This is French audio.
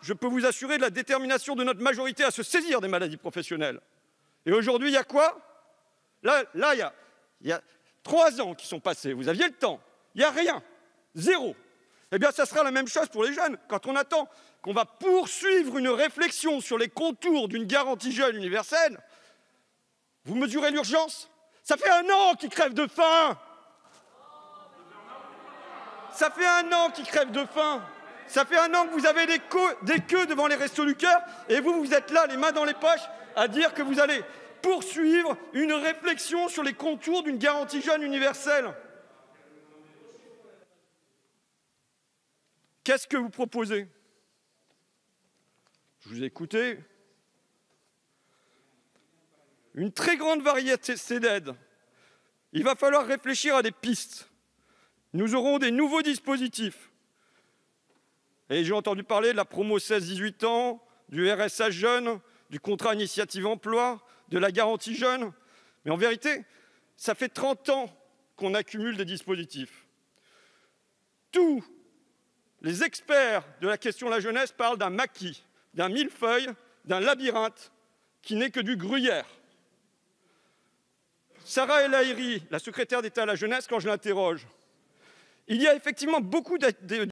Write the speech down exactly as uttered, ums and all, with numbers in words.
je peux vous assurer de la détermination de notre majorité à se saisir des maladies professionnelles. Et aujourd'hui, il y a quoi? Là, là, il y a, il y a trois ans qui sont passés. Vous aviez le temps. Il n'y a rien. Zéro. Eh bien, ça sera la même chose pour les jeunes. Quand on attend qu'on va poursuivre une réflexion sur les contours d'une garantie jeune universelle, vous mesurez l'urgence? Ça fait un an qu'ils crèvent de faim. Ça fait un an qu'ils crèvent de faim. Ça fait un an que vous avez des, des queues devant les Restos du Cœur et vous, vous êtes là, les mains dans les poches, à dire que vous allez poursuivre une réflexion sur les contours d'une garantie jeune universelle. Qu'est-ce que vous proposez? Je vous ai écouté. Une très grande variété d'aides. Il va falloir réfléchir à des pistes. Nous aurons des nouveaux dispositifs. Et j'ai entendu parler de la promo seize dix-huit ans, du R S A jeune, du contrat initiative emploi, de la garantie jeune. Mais en vérité, ça fait trente ans qu'on accumule des dispositifs. Tous les experts de la question de la jeunesse parlent d'un maquis, d'un millefeuille, d'un labyrinthe qui n'est que du gruyère. Sarah El Haïry, la secrétaire d'État à la jeunesse, quand je l'interroge, il y a effectivement beaucoup de